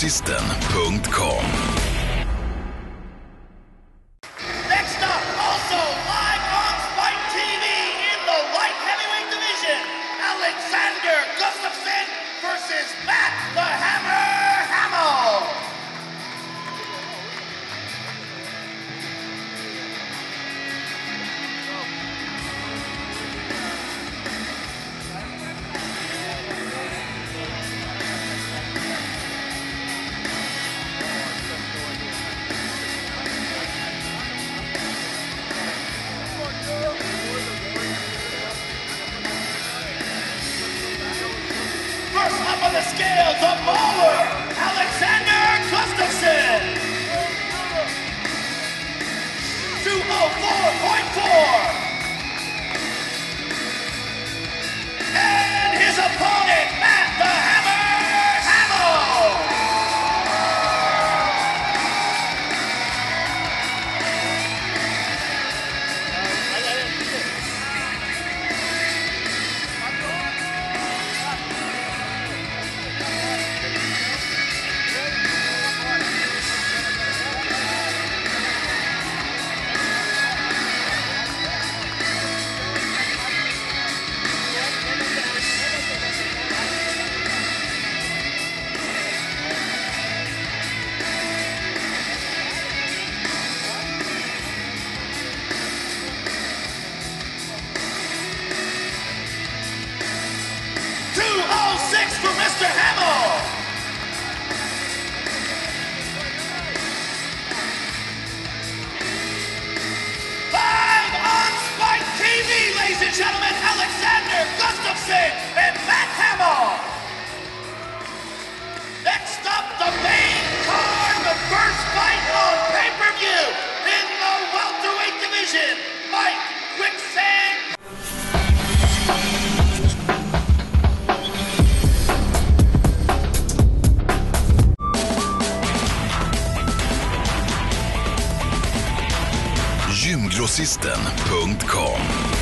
Gymgrossisten.com. Next up, also live on Fight TV in the light heavyweight division, Alexander Gustafsson versus Matt the Hammer Hamill. First up on the scale, the mauler, Alexander Gustafsson. 204.4. And his opponent, Matt the Hammer Hamill. For Mr. Hamill. Live on Spike TV, ladies and gentlemen, Alexander Gustafsson and Matt Hamill. Next up, the main card, the first fight on pay-per-view in the welterweight division. Mike Quicksand. Gymgrossisten.com